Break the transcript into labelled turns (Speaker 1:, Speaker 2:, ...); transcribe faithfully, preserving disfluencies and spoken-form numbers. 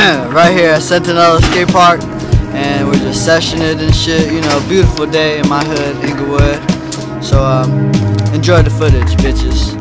Speaker 1: right here at Centinela Skate Park, and we're just sessioning it and shit. You know, beautiful day in my hood, Inglewood. So um, enjoy the footage, bitches.